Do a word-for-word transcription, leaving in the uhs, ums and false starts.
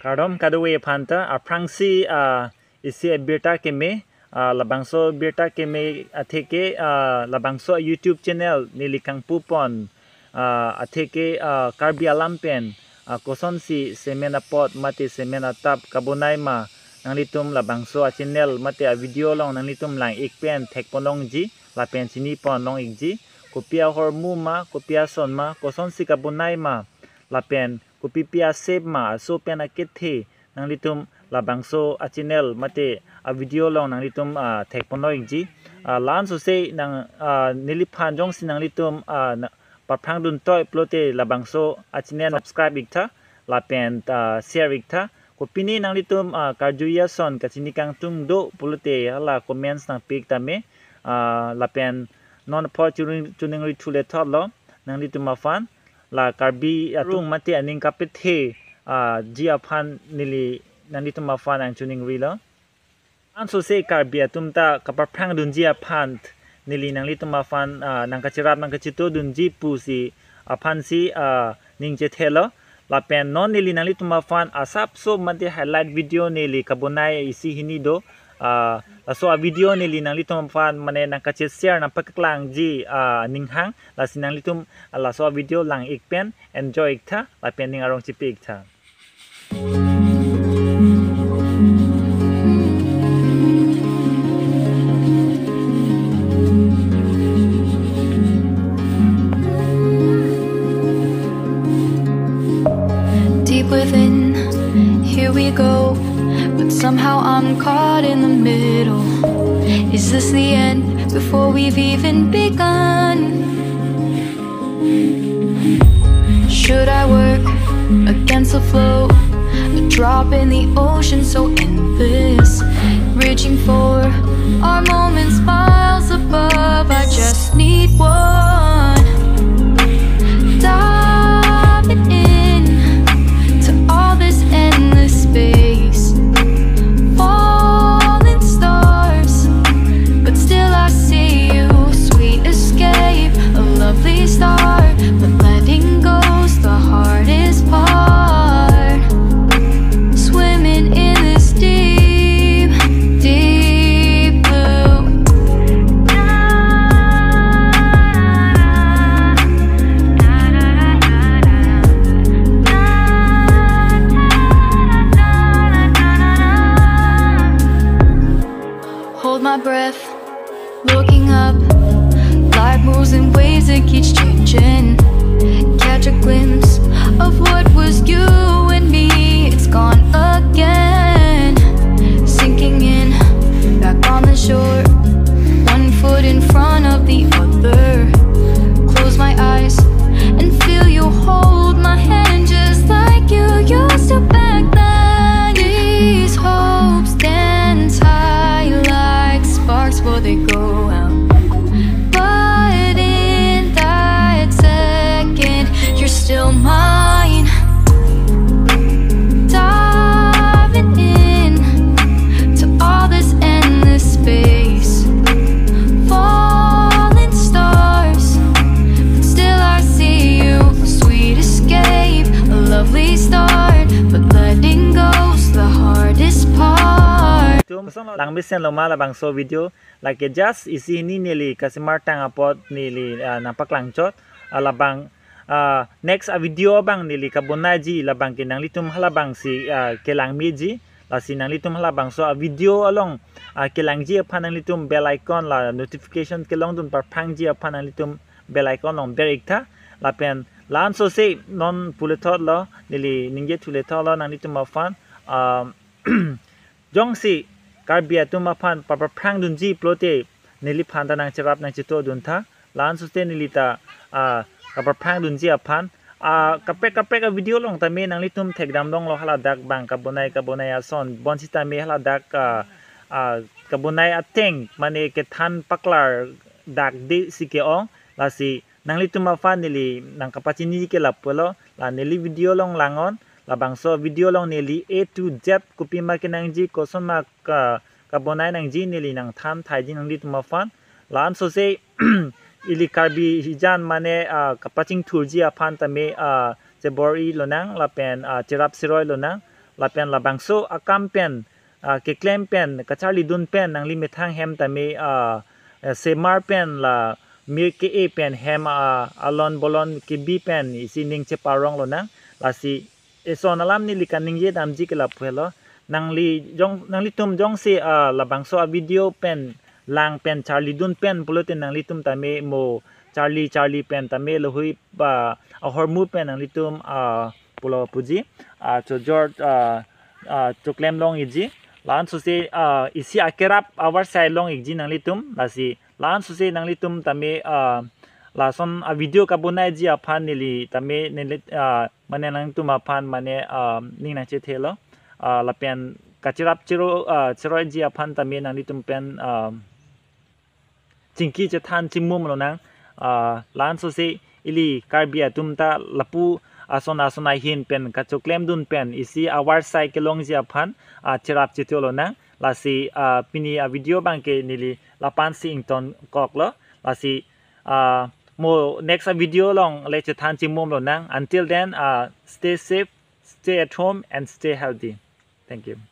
Kardom kadwe phanta aprangsi isi birta keme labangso birta keme atheke labangso YouTube channel nilikang pupon atheke karbi alampen koson si semena pot mate semena tap kabunai ma nanglitum labangso a channel mate a video long nanglitum lang ikpen thekponong ji lapen chini pon long ikji kopia hormu ma kopia son ma koson si kabunai ma lapen kopi pia save ma so pen akethe nanglitum labangso a channel mate a video long nanglitum thekponong ikji lan so se nang niliphan jong si nanglitum paprang dun toy plote labangso a channel subscribe ikta lapen share ikta kopini nanglitum karjuya son kachini kang tung do plote hala comments nang pik tame lapen non po tuning ri thule tholo nanglitum afan la karbi atung mate aning kapethe ji afan nili nanglitum afan ang tuning ri lo an so se karbi atumta kapaprang dun ji afan nili nanglitum afan nang kachirap nang kachito dun ji pu si afan si ningje thelo lapen non nili nanglitum afan asap so mate highlight video nili kabunai isi hini do so a video nili nanglitum afan mane nang kache share nang pakaklang ji ninghang la sinanglitum la so a video lang ikpen enjoy ikta lapen ning arong chipi ikta within, here we go, but somehow I'm caught in the middle. Is this the end before we've even begun? Should I work against the flow, a drop in the ocean so endless, reaching for our moments miles above? I just need one. Diving in to all this endless space, falling stars, but still I see you. Sweet escape, a lovely start, but letting go's the hardest part. Swimming in this deep, deep blue. Hold my breath, looking up. Life moves in ways that keeps changing. Catch a glimpse of what was you and me. It's gone again. Sinking in, back on the shore. One foot in front of the other. Close my eyes and feel you hold my hand just like you used to back then. These hopes dance high like sparks before they go out. But in that second, you're still mine. Diving in to all this endless space, falling stars, but still I see you. Sweet escape, a lovely start, but letting go's the hardest part. lang bisen loma labang so video like just isi ni nili kasimar tang apot nili napaklang chot labang next a video bang nili kabunaji labang kinang litum halabang si kelang miji la sinang litum halabang so a video along kelang ji panang litum bell icon la notification kelong dun par phang ji panang litum bell icon long berikta la pen lan so se non puletot lo nili ningje tuletot lo nang litum afan jong si karbia tumaphan paprang dunji plote nili phanta nang cherap nang chito dunta lan suste nilita paprang dunji aphan kapek kapek video long tame nang litum thekdam dong lo hala dak bang kabonai kabonai ason bonsita me hala dak kabonai ateng mane ke than paklar dak de sike ong la si nang litum aphan nili nang kapachini ke lapolo la nili video long langon labang so video long nili A to Z kopi makinang ji koson mak kabonai nang ji nili nang tham thai ji nang litum afan lan so se ili karbi hijan mane kapaching thurji afan tame je bori lonang lapen tirap siroi lonang la pen la bangso akam pen ke claim pen ka charli dun pen nang li methang hem ta me semar pen la mir ke e pen hem alon bolon ke bi pen isi ning che parong lo nang la si eso nalam ni likan ning ye dam ji ke la phelo nang li jong nang li tum jong se la bangso a video pen lang pen charli dun pen puloten nang li tum ta me mo charli charli pen ta me lo hui ba a hormu pen nang li tum a pulo puji a cho jor a cho claim long iji lan su se isi akerap our side long iji nang li tum la si lan su se nang li tum ta me la son a video ka bunai ji a phan ni li ta me ne mane nang tum a phan mane ning na che thelo la pen kachirap chiro chiro ji a phan ta me nang li tum pen chingki che than chimum lo nang lan su se ili karbia tum ta lapu asona asona hin pen ka choklem dun pen isi awar sai ke long ji a phan chirap chitolo nang la si pini a video bangke nili lapan si ington kok lo la si mo next video long le che than chimum lo nang until then uh, stay safe, stay at home and stay healthy. Thank you.